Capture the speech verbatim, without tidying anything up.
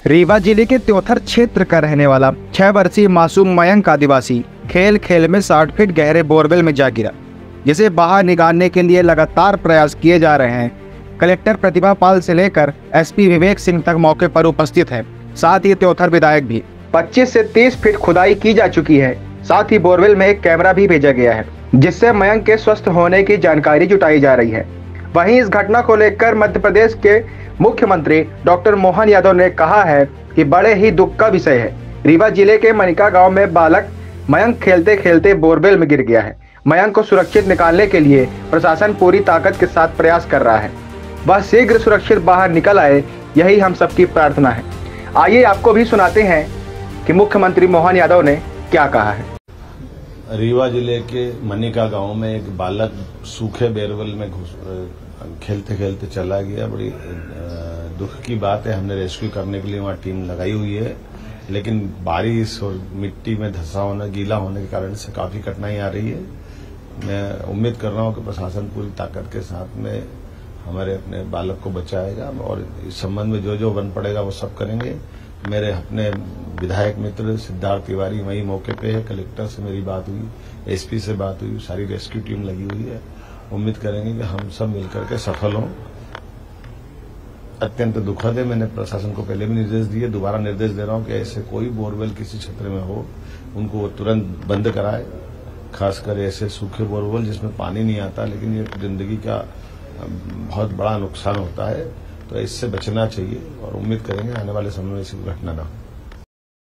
रीवा जिले के त्योथर क्षेत्र का रहने वाला छह वर्षीय मासूम मयंक आदिवासी खेल खेल में साठ फीट गहरे बोरवेल में जा गिरा, जिसे बाहर निकालने के लिए लगातार प्रयास किए जा रहे हैं। कलेक्टर प्रतिभा पाल से लेकर एसपी विवेक सिंह तक मौके पर उपस्थित है। साथ ही त्योथर विधायक भी। पच्चीस से तीस फीट खुदाई की जा चुकी है। साथ ही बोरवेल में एक कैमरा भी भेजा गया है, जिससे मयंक के स्वस्थ होने की जानकारी जुटाई जा रही है। वहीं इस घटना को लेकर मध्य प्रदेश के मुख्यमंत्री डॉक्टर मोहन यादव ने कहा है कि बड़े ही दुख का विषय है। रीवा जिले के मनिका गांव में बालक मयंक खेलते खेलते बोरवेल में गिर गया है। मयंक को सुरक्षित निकालने के लिए प्रशासन पूरी ताकत के साथ प्रयास कर रहा है। वह शीघ्र सुरक्षित बाहर निकल आए, यही हम सबकी प्रार्थना है। आइए आपको भी सुनाते हैं कि मुख्यमंत्री मोहन यादव ने क्या कहा है। रीवा जिले के मनिका गांव में एक बालक सूखे बोरवेल में घुस खेलते खेलते चला गया। बड़ी दुख की बात है। हमने रेस्क्यू करने के लिए वहां टीम लगाई हुई है, लेकिन बारिश और मिट्टी में धंसा होने, गीला होने के कारण से काफी कठिनाई आ रही है। मैं उम्मीद कर रहा हूं कि प्रशासन पूरी ताकत के साथ में हमारे अपने बालक को बचाएगा और इस संबंध में जो जो बन पड़ेगा वो सब करेंगे। मेरे अपने विधायक मित्र सिद्धार्थ तिवारी वही मौके पे है। कलेक्टर से मेरी बात हुई, एसपी से बात हुई, सारी रेस्क्यू टीम लगी हुई है। उम्मीद करेंगे कि हम सब मिलकर के सफल हों। अत्यंत दुखद है। मैंने प्रशासन को पहले भी निर्देश दिए, दोबारा निर्देश दे रहा हूं कि ऐसे कोई बोरवेल किसी क्षेत्र में हो, उनको तुरंत बंद कराए। खासकर ऐसे सूखे बोरवेल जिसमें पानी नहीं आता, लेकिन ये जिंदगी का बहुत बड़ा नुकसान होता है, तो इससे बचना चाहिए और उम्मीद करेंगे आने वाले समय में ऐसी घटना न हो।